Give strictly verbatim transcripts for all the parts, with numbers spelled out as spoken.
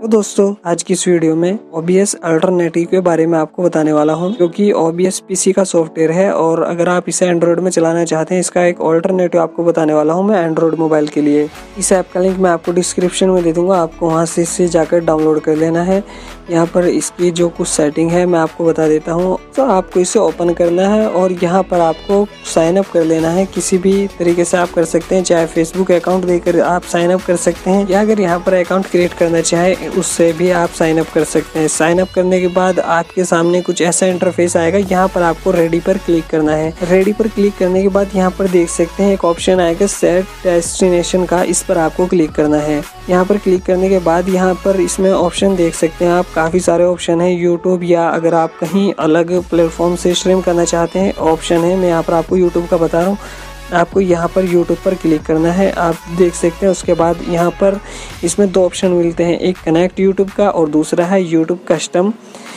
तो दोस्तों आज की इस वीडियो में O B S अल्टरनेटिव के बारे में आपको बताने वाला हूं, क्योंकि O B S पीसी का सॉफ्टवेयर है और अगर आप इसे एंड्रॉयड में चलाना चाहते हैं, इसका एक अल्टरनेटिव आपको बताने वाला हूं मैं एंड्रॉयड मोबाइल के लिए। इस ऐप का लिंक मैं आपको डिस्क्रिप्शन में दे दूंगा, आपको वहां से इसे जाकर डाउनलोड कर लेना है। यहाँ पर इसकी जो कुछ सेटिंग है मैं आपको बता देता हूँ। तो आपको इसे ओपन करना है और यहाँ पर आपको साइन अप कर लेना है। किसी भी तरीके से आप कर सकते हैं, चाहे फेसबुक अकाउंट देकर आप साइन अप कर सकते हैं या अगर यहाँ पर अकाउंट क्रिएट करना चाहे उससे भी आप साइन अप कर सकते हैं। साइन अप करने के बाद आपके सामने कुछ ऐसा इंटरफेस आएगा। यहाँ पर आपको रेडी पर क्लिक करना है। रेडी पर क्लिक करने के बाद यहाँ पर देख सकते हैं एक ऑप्शन आएगा सेट डेस्टिनेशन का, इस पर आपको क्लिक करना है। यहाँ पर क्लिक करने के बाद यहाँ पर इसमें ऑप्शन देख सकते हैं आप, काफ़ी सारे ऑप्शन है। यूट्यूब या अगर आप कहीं अलग प्लेटफॉर्म से स्ट्रीम करना चाहते हैं ऑप्शन है। मैं यहाँ पर आपको यूट्यूब का बता रहा हूँ। आपको यहाँ पर यूट्यूब पर क्लिक करना है, आप देख सकते हैं। उसके बाद यहाँ पर इसमें दो ऑप्शन मिलते हैं, एक कनेक्ट यूट्यूब का और दूसरा है यूट्यूब कस्टम।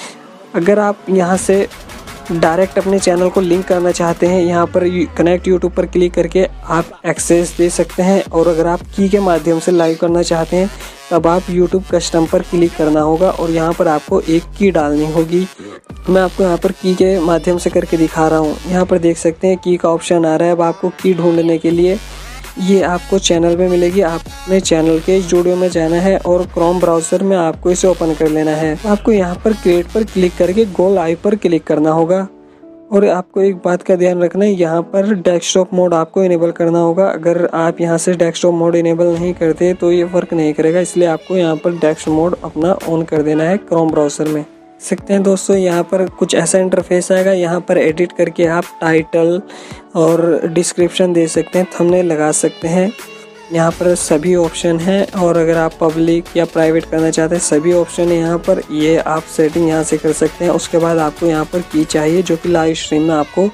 अगर आप यहाँ से डायरेक्ट अपने चैनल को लिंक करना चाहते हैं, यहाँ पर कनेक्ट यूट्यूब पर क्लिक करके आप एक्सेस दे सकते हैं। और अगर आप की के माध्यम से लाइव करना चाहते हैं तब आप यूट्यूब कस्टम पर क्लिक करना होगा और यहाँ पर आपको एक की डालनी होगी। मैं आपको यहाँ पर की के माध्यम से करके दिखा रहा हूँ। यहाँ पर देख सकते हैं की का ऑप्शन आ रहा है। अब आपको की ढूंढने के लिए ये आपको चैनल में मिलेगी, आपने चैनल के स्टूडियो में जाना है और क्रोम ब्राउज़र में आपको इसे ओपन कर लेना है। आपको यहाँ पर क्रिएट पर क्लिक करके गो लाइव पर क्लिक करना होगा। और आपको एक बात का ध्यान रखना है, यहाँ पर डेस्कटॉप मोड आपको इनेबल करना होगा। अगर आप यहाँ से डेस्कटॉप मोड इनेबल नहीं करते तो ये वर्क नहीं करेगा, इसलिए आपको यहाँ पर डेस्कटॉप मोड अपना ऑन कर देना है क्रोम ब्राउज़र में। सकते हैं दोस्तों यहाँ पर कुछ ऐसा इंटरफेस आएगा। यहाँ पर एडिट करके आप टाइटल और डिस्क्रिप्शन दे सकते हैं, थंबनेल लगा सकते हैं। यहाँ पर सभी ऑप्शन हैं और अगर आप पब्लिक या प्राइवेट करना चाहते हैं सभी ऑप्शन है यहाँ पर। ये आप सेटिंग यहाँ से कर सकते हैं। उसके बाद आपको यहाँ पर की चाहिए, जो कि लाइव स्ट्रीम में आपको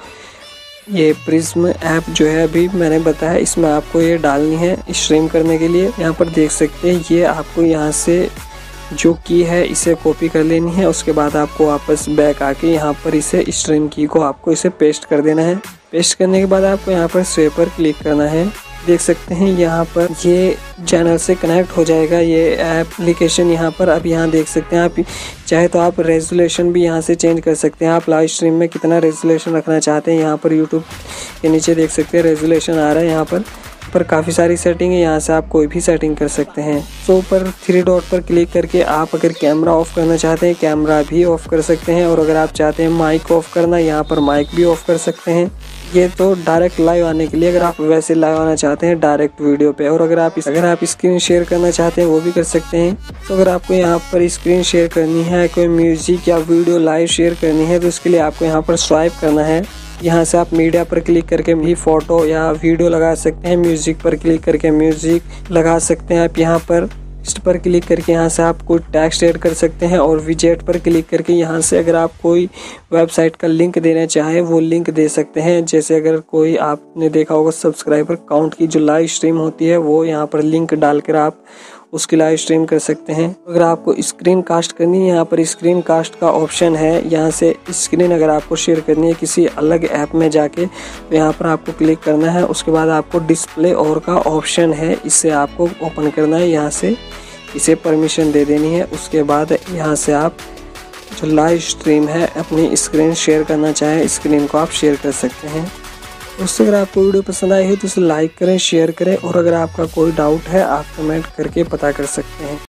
ये प्रिज्म ऐप जो है अभी मैंने बताया, इसमें आपको ये डालनी है स्ट्रीम करने के लिए। यहाँ पर देख सकते हैं ये आपको यहाँ से जो की है इसे कॉपी कर लेनी है। उसके बाद आपको वापस बैक आके यहाँ पर इसे स्ट्रीम की को आपको इसे पेस्ट कर देना है। पेस्ट करने के बाद आपको यहाँ पर सेव पर क्लिक करना है। देख सकते हैं यहाँ पर ये चैनल से कनेक्ट हो जाएगा ये एप्लीकेशन यहाँ पर। अब यहाँ देख सकते हैं आप चाहे तो आप रेजोल्यूशन भी यहाँ से चेंज कर सकते हैं। आप लाइव स्ट्रीम में कितना रेजोल्यूशन रखना चाहते हैं यहाँ पर यूट्यूब के नीचे देख सकते हैं रेजोल्यूशन आ रहा है। यहाँ पर पर काफ़ी सारी सेटिंग है, यहाँ से आप कोई भी सेटिंग कर सकते हैं। सो ऊपर थ्री डॉट पर क्लिक करके आप अगर कैमरा ऑफ करना चाहते हैं कैमरा भी ऑफ कर सकते हैं और अगर आप चाहते हैं माइक ऑफ करना यहाँ पर माइक भी ऑफ कर सकते हैं। ये तो डायरेक्ट लाइव आने के लिए, अगर आप वैसे लाइव आना चाहते हैं डायरेक्ट वीडियो पे। और अगर आप अगर आप स्क्रीन शेयर करना चाहते हैं वो भी कर सकते हैं। तो अगर आपको यहाँ पर स्क्रीन शेयर करनी है, कोई म्यूजिक या वीडियो लाइव शेयर करनी है तो इसके लिए आपको यहाँ पर स्वाइप करना है। यहाँ से आप मीडिया पर क्लिक करके भी फोटो या वीडियो लगा सकते हैं। म्यूजिक पर क्लिक करके म्यूजिक लगा सकते हैं आप। यहाँ पर इस पर क्लिक करके यहाँ से आप कोई टेक्स्ट ऐड कर सकते हैं और विजेट पर क्लिक करके यहाँ से अगर आप कोई वेबसाइट का लिंक देना चाहें वो लिंक दे सकते हैं। जैसे अगर कोई आपने देखा होगा सब्सक्राइबर काउंट की जो लाइव स्ट्रीम होती है वो यहाँ पर लिंक डालकर आप उसकी लाइव स्ट्रीम कर सकते हैं। अगर आपको स्क्रीन कास्ट करनी है यहाँ पर स्क्रीन कास्ट का ऑप्शन है। यहाँ से स्क्रीन अगर आपको शेयर करनी है किसी अलग ऐप में जाके तो यहाँ पर आपको क्लिक करना है। उसके बाद आपको डिस्प्ले और का ऑप्शन है, इससे आपको ओपन करना है। यहाँ से इसे परमिशन दे देनी है। उसके बाद यहाँ से आप जो लाइव स्ट्रीम है अपनी स्क्रीन शेयर करना चाहें स्क्रीन को आप शेयर कर सकते हैं। उससे अगर आपको वीडियो पसंद आई हो तो उसे लाइक करें, शेयर करें और अगर आपका कोई डाउट है आप कमेंट करके पता कर सकते हैं।